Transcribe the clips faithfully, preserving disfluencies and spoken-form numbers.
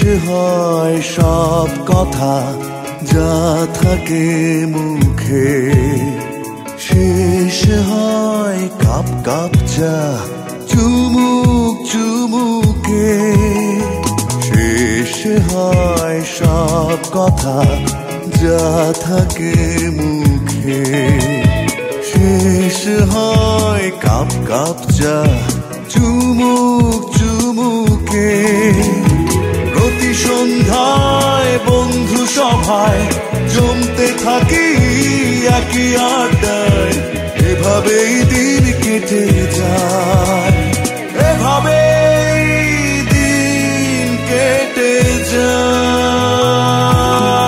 হয় সব কথা যা থাকে মুখে, শেষ হয় কাপ কাপ চা চুমুক চুমুকে। শেষ হয় সব কথা যা থাকে মুখে, শেষ হয় কাপ কাপ চা চুমুক চুমুকে। প্রতি সন্ধ্যায় বন্ধু সভায় জমতে থাকি একই আড্ডায়, এভাবেই দিন কেটে যায়, এভাবেই দিন কেটে যায়।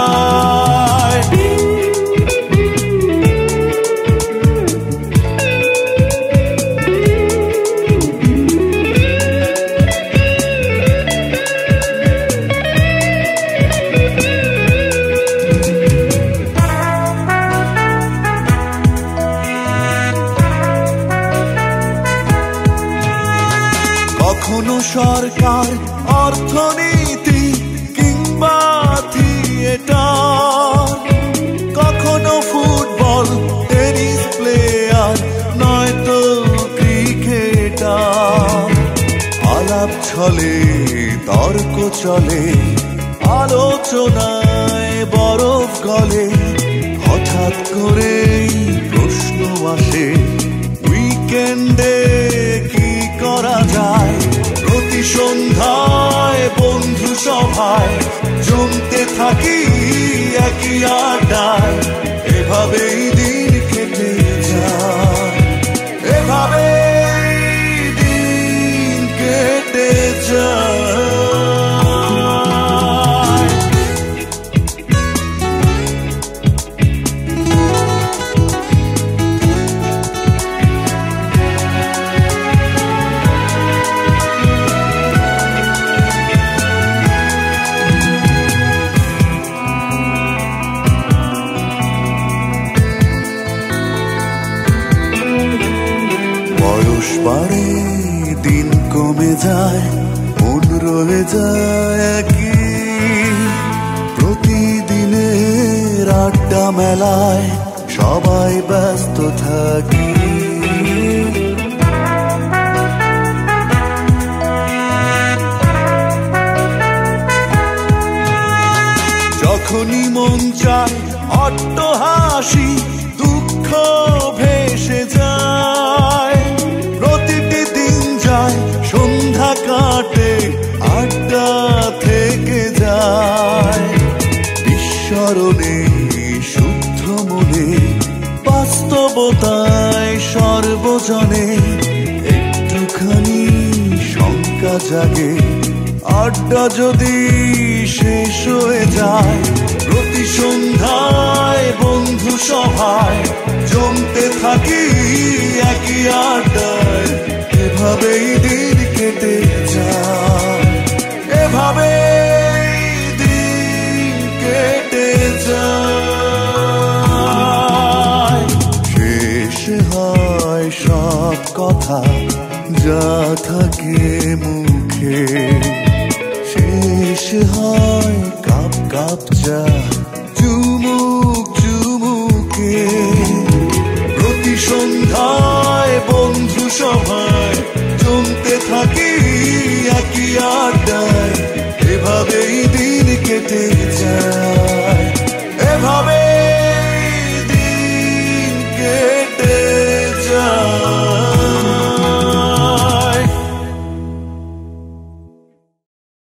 কখনো সরকার, অর্থনীতি কিংবা থিয়েটার, কখনো ফুটবল, টেনিস প্লেয়ার নয়তো ক্রিকেটার। আলাপ ছলে, তর্ক চলে, আলোচনায় বরফ গলে। হঠাৎ করেই প্রশ্ন আসে, উইকেন্ডে কি করা যায়? প্রতি সন্ধ্যায় বন্ধু সভায় জমতে থাকি একই আড্ডায়, এভাবেই দিন কেটে যায়, এভাবেই দিন কেটে যায়। বয়স বাড়ে, দিন কমে যায়, মন রয়ে যায় একই। প্রতিদিনের আড্ডা মেলায় সবাই ব্যস্ত থাকি। যখনই মন চায় অট্টহাসি, দুঃখ ভেসে যায়। প্রতিটি দিন যায়, সন্ধ্যা কাটে, আড্ডা থেকে যায়। বিস্মরণে শুদ্ধ মনে, বাস্তবতায় সর্বজনে একটুখানি শঙ্কা জাগে, আড্ডা যদি শেষ হয়ে যায়। প্রতি সন্ধ্যায় বন্ধু সভায় জমতে থাকি একই আড্ডায়, এভাবেই দিন কেটে যায়, এভাবেই দিন কেটে যায়। শেষ হয় সব কথা যা থাকে মুখে, শেষ হয় কাপ কাপ চা